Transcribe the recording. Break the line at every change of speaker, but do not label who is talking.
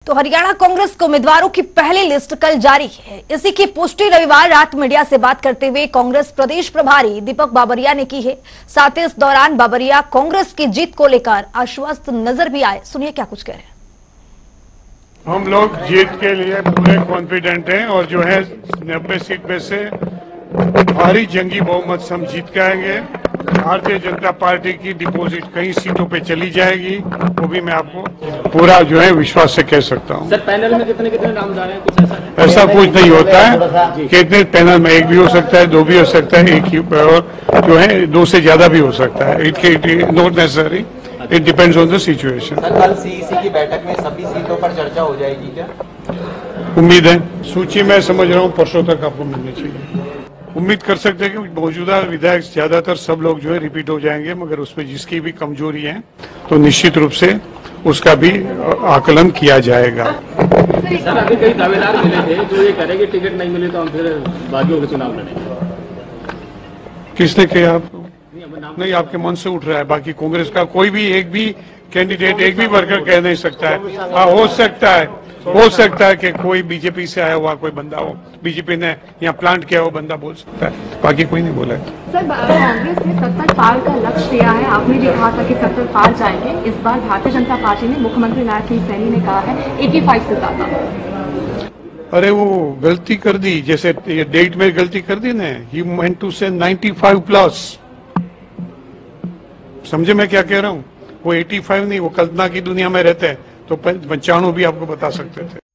तो हरियाणा कांग्रेस के उम्मीदवारों की पहली लिस्ट कल जारी है। इसी की पुष्टि रविवार रात मीडिया से बात करते हुए कांग्रेस प्रदेश प्रभारी दीपक बाबरिया ने की है। साथ ही इस दौरान बाबरिया कांग्रेस की जीत को लेकर आश्वस्त नजर भी आए। सुनिए क्या कुछ कह रहे हैं।
हम लोग जीत के लिए पूरे कॉन्फिडेंट हैं और जो है 90 सीट में से भारी जंगी बहुमत से हम जीत के आएंगे। भारतीय जनता पार्टी की डिपॉजिट कई सीटों पे चली जाएगी, वो भी मैं आपको पूरा जो है विश्वास से कह सकता हूँ।
सर, पैनल में कितने नाम जा रहे हैं? कुछ
ऐसा कुछ नहीं होता है। कितने पैनल में एक भी हो सकता है, दो भी हो सकता है, एक ही और जो है दो से ज्यादा भी हो सकता है। It not necessary, it depends on the situation.
कल सीईसी की बैठक में सभी सीटों पर चर्चा हो जाएगी क्या?
उम्मीद है। सूची मैं समझ रहा हूँ परसों तक आपको मिलनी चाहिए। उम्मीद कर सकते हैं कि मौजूदा विधायक ज्यादातर सब लोग जो है रिपीट हो जाएंगे, मगर उसमें जिसकी भी कमजोरी है तो निश्चित रूप से उसका भी आकलन किया जाएगा।
सर, अभी कई दावेदार मिले थे जो ये कह रहे हैं कि टिकट नहीं मिले तो हम फिर बागियों के चुनाव लड़ेंगे।
किसने कहा आपको? नहीं, आपके मन से उठ रहा है। बाकी कांग्रेस का कोई भी एक भी कैंडिडेट, एक भी वर्कर कह नहीं सकता है। हाँ, हो सकता है कि कोई बीजेपी से आया हुआ कोई बंदा हो, बीजेपी ने यहाँ प्लांट किया हो बंदा बोल सकता है, बाकी कोई नहीं बोला है।
सर, कांग्रेस ने 70 पार का लक्ष्य लिया है। आपने भी कहा था कि 70 पार जाएंगे। इस बार भारतीय जनता पार्टी ने मुख्यमंत्री नारायण सिंह सैनी ने कहा है 85 से ज्यादा।
अरे वो गलती कर दी, जैसे ये डेट में गलती कर दी ना। ही मेंट टू से 95 प्लस। समझे मैं क्या कह रहा हूँ? वो 85 नहीं, वो कल्पना की दुनिया में रहते हैं तो 95 भी आपको बता सकते थे।